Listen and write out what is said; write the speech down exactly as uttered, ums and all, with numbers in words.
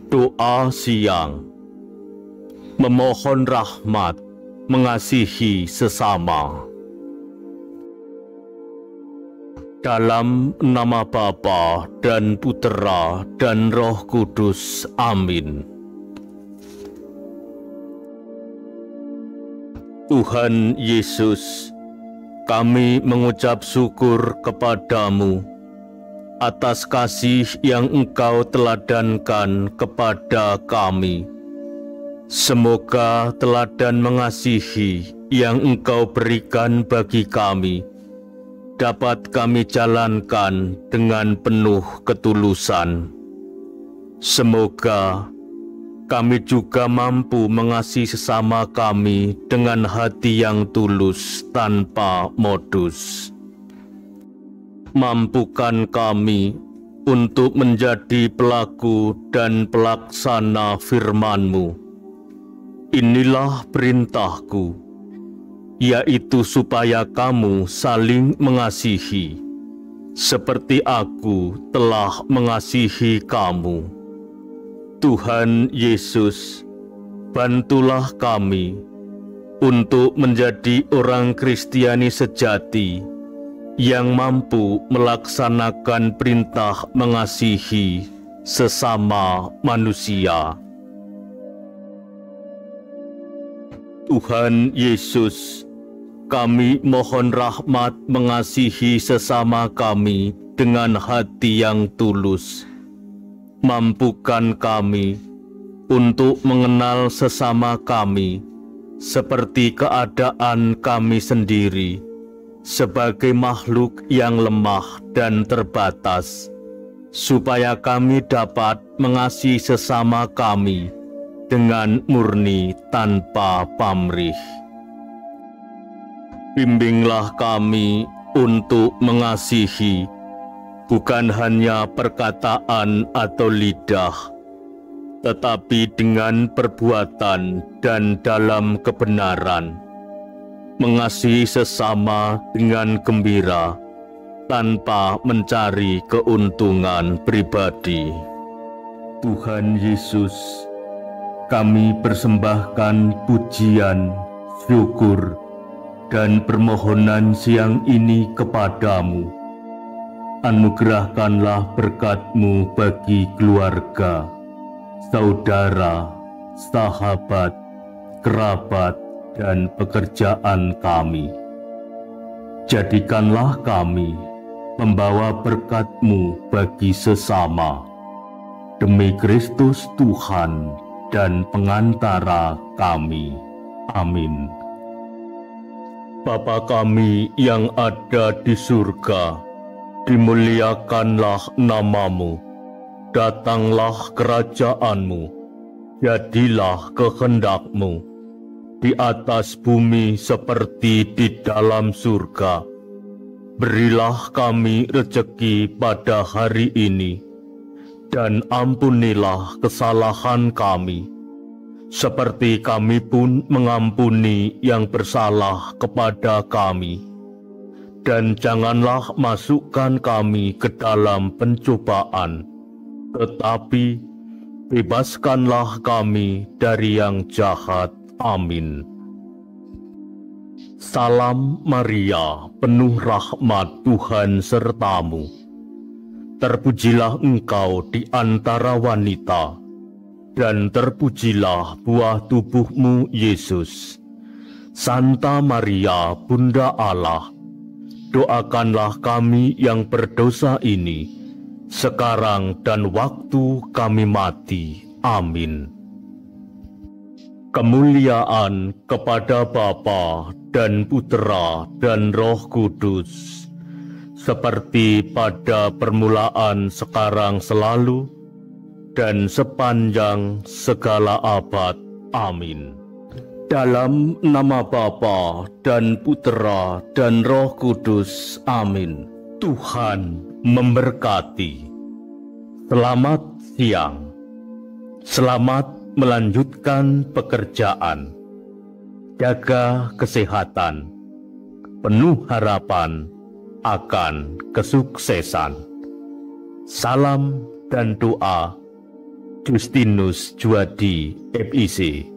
Doa siang. Memohon rahmat, mengasihi sesama. Dalam nama Bapa dan Putera dan Roh Kudus. Amin. Tuhan Yesus, kami mengucap syukur kepadamu atas kasih yang Engkau teladankan kepada kami. Semoga teladan mengasihi yang Engkau berikan bagi kami dapat kami jalankan dengan penuh ketulusan. Semoga kami juga mampu mengasihi sesama kami dengan hati yang tulus tanpa modus. Mampukan kami untuk menjadi pelaku dan pelaksana firman-Mu. Inilah perintahku, yaitu supaya kamu saling mengasihi, seperti aku telah mengasihi kamu. Tuhan Yesus, bantulah kami untuk menjadi orang Kristiani sejati yang mampu melaksanakan perintah mengasihi sesama manusia. Tuhan Yesus, kami mohon rahmat mengasihi sesama kami dengan hati yang tulus. Mampukan kami untuk mengenal sesama kami seperti keadaan kami sendiri, sebagai makhluk yang lemah dan terbatas, supaya kami dapat mengasihi sesama kami dengan murni tanpa pamrih. Bimbinglah kami untuk mengasihi, bukan hanya perkataan atau lidah, tetapi dengan perbuatan dan dalam kebenaran. Mengasihi sesama dengan gembira, tanpa mencari keuntungan pribadi. Tuhan Yesus, kami persembahkan pujian, syukur, dan permohonan siang ini kepadamu. Anugerahkanlah berkat-Mu bagi keluarga, saudara, sahabat, kerabat, dan pekerjaan kami. Jadikanlah kami membawa berkat-Mu bagi sesama, demi Kristus Tuhan dan pengantara kami. Amin. Bapa kami yang ada di surga, dimuliakanlah nama-Mu. Datanglah kerajaan-Mu, jadilah kehendak-Mu di atas bumi seperti di dalam surga. Berilah kami rejeki pada hari ini, dan ampunilah kesalahan kami, seperti kami pun mengampuni yang bersalah kepada kami. Dan janganlah masukkan kami ke dalam pencobaan, tetapi bebaskanlah kami dari yang jahat. Amin. Salam Maria, penuh rahmat, Tuhan sertamu. Terpujilah engkau di antara wanita, dan terpujilah buah tubuhmu, Yesus. Santa Maria, Bunda Allah, doakanlah kami yang berdosa ini, sekarang dan waktu kami mati. Amin. Kemuliaan kepada Bapa dan Putera dan Roh Kudus, seperti pada permulaan, sekarang, selalu, dan sepanjang segala abad. Amin. Dalam nama Bapa dan Putera dan Roh Kudus. Amin. Tuhan memberkati. Selamat siang. Selamat melanjutkan pekerjaan, jaga kesehatan, penuh harapan akan kesuksesan. Salam dan doa Justinus Juadi, M I C.